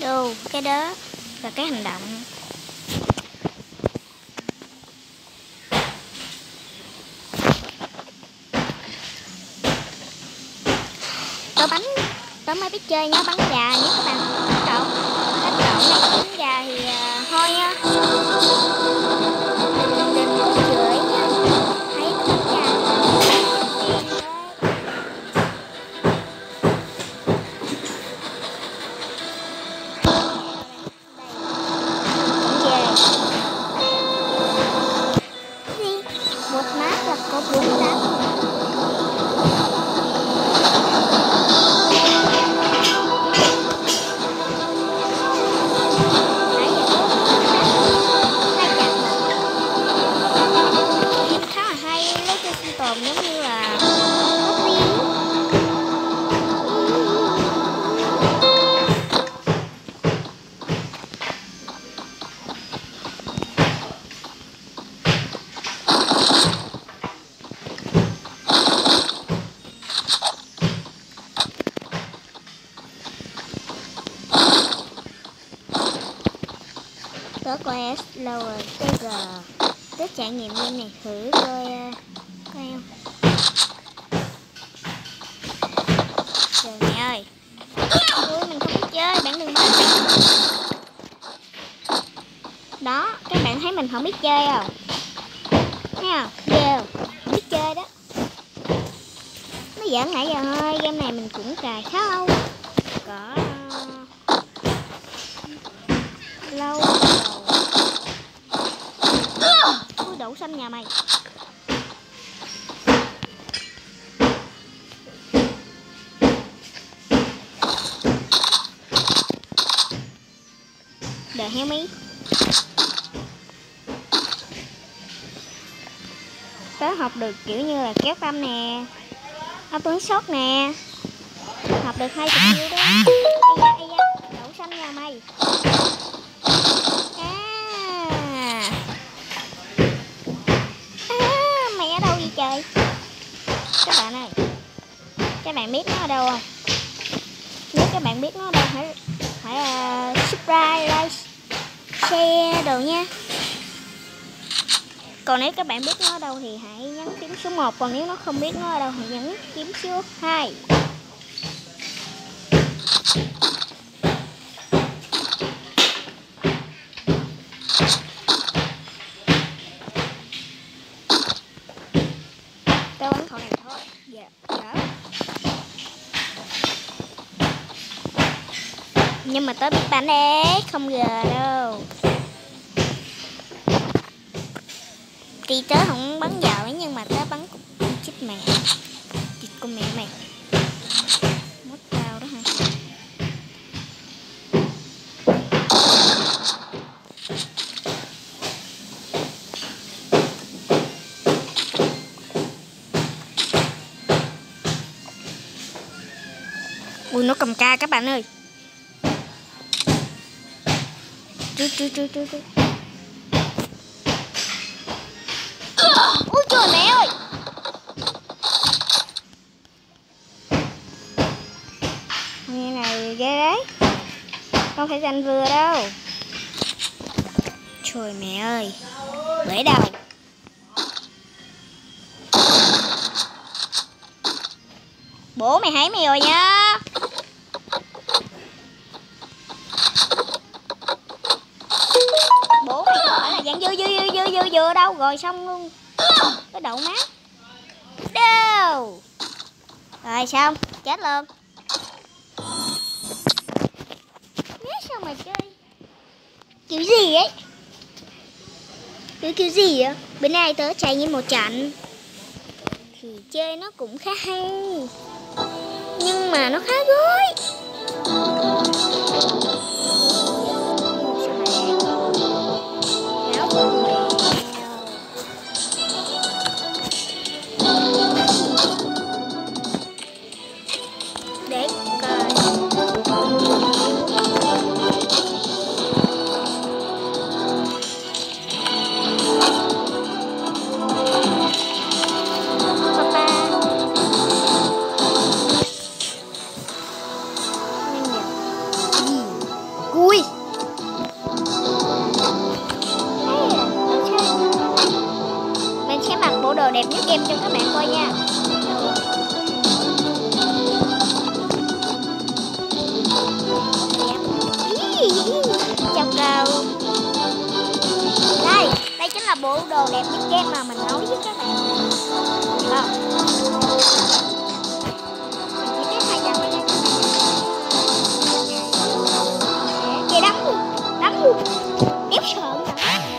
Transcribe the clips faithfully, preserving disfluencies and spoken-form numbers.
Đồ, cái đó là cái hành động. Tớ bắn, tớ mới biết chơi nhá, bắn gà. Nếu các bạn đánh lộn, đánh lộn này bắn gà thì uh, thôi nha. Đừng có chửi nhá. Thấy tớ bắn gà một map là có bốn tám. Khá là hay, lấy cho sinh tồn giống như là tớ coi Slower tê giê. Tớ trải nghiệm game này thử coi coi không. Trời mẹ ơi, ui mình không biết chơi, bạn đừng bắt. Đó, các bạn thấy mình không biết chơi không? Thấy không? Ghê không? Biết chơi đó. Nó giỡn nãy giờ thôi, game này mình cũng cài khá lâu. Có lâu rồi. Ui đậu xanh nhà mày. The hell me. Tớ học được kiểu như là kéo tâm nè, auto shot nè, học được hai chục chiêu đó. Ây da, ây da, đậu xanh nhà mày. À. À, mày ở đâu vậy trời? Các bạn ơi, các bạn biết nó ở đâu không? Nếu các bạn biết nó ở đâu hãy phải uh, subscribe, like, share đồ nha. Còn nếu các bạn biết nó ở đâu thì hãy nhấn phím số một. Còn nếu nó không biết nó ở đâu thì nhấn phím số hai. Tao bắn khẩu này thôi. Dạ, dạ. Nhưng mà tớ biết bắn đấy, không gờ đâu. Tuy tớ không bắn vào ấy, nhưng mà tớ bắn cũng chết mẹ. Chết con mẹ mày. Mất tao đó hả? Ui nó cầm ca các bạn ơi. Chú chú chú chú chú. Ôi trời mẹ ơi. Nghe này ghê đấy. Không phải giành vừa đâu. Trời mẹ ơi. Bể đầu. Bố mày thấy mày rồi nha. Bố mày không phải là dạng dưa dưa dưa dưa dưa dưa đâu. Rồi xong luôn. Cái đậu mát. Đâu. Rồi xong. Chết luôn. Biết sao mà chơi kiểu gì ấy. Kiểu kiểu gì á. Bữa nay tớ trải nghiệm một trận thì chơi nó cũng khá hay, nhưng mà nó khá gối. Để coi. Papa. game cho các bạn coi nha. Chào cầu. Đây, đây chính là bộ đồ đẹp nhất game mà mình nói với các bạn. Không. Kìa đấm luôn, đấm luôn. Đéo sợ nữa.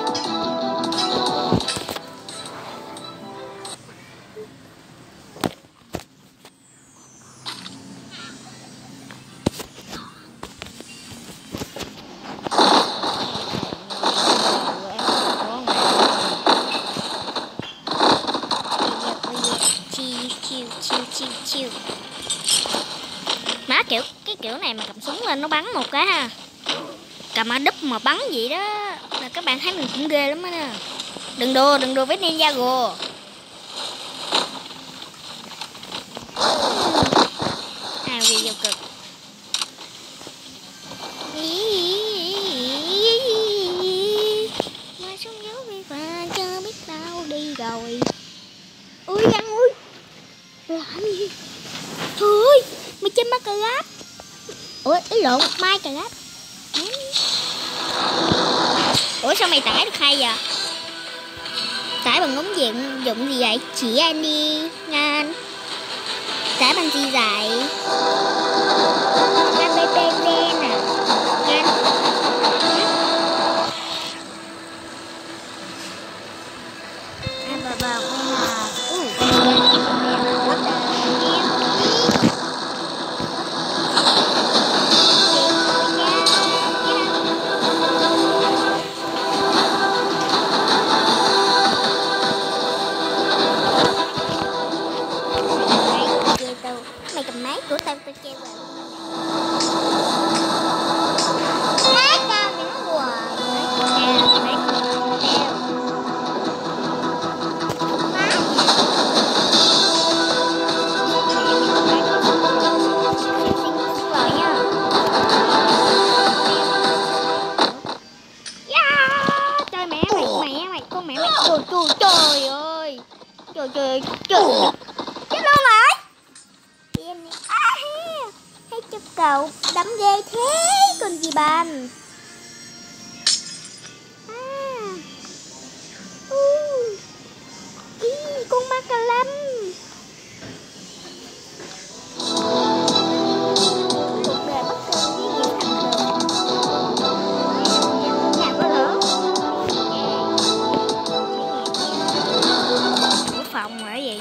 Chiêu chiêu. Má kiểu cái kiểu này mà cầm súng lên nó bắn một cái ha, cầm ở đúp mà bắn vậy đó là các bạn thấy mình cũng ghê lắm đó nè. Đừng đùa, đừng đùa với Ninjago. À vì vô cực. Mà xuống dấu vi và chưa biết đâu đi rồi. Ui ăn ui. Làm gì? Thôi, mày chơi ma cà ráp. Ủa, ý lộn, mai cà ráp. Ủa sao mày tải được hay vậy? Tải bằng ứng dụng dụng gì vậy? Chỉ anh đi ngang. Tải bằng gì vậy? Ba bê bê bê nè. Ngang. À bà bà con là. Mày cầm máy của tao tao treo vào. Máy tao mày nó hoài. Treo, treo. Má. Rồi nha. Yeah. Trời mẹ mày, mẹ mày, con mẹ mày. Trời trời trời ơi. Trời trời trời. Chết luôn rồi. Em đi. À, hay cho cậu đấm ghê thế còn gì bàn. À. Uh. Ý, con ma cà lâm. Cuộc đời bất thường với gì thành thường. Nhà có lửa. Của phòng rồi gì?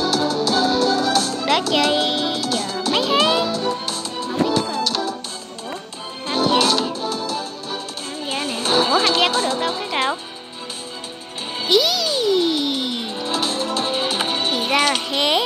Đó chơi giờ mấy tháng không biết cầu. Ủa tham gia nè, tham gia nè. Ủa tham gia có được đâu cái cậu. Ý thì ra là thế.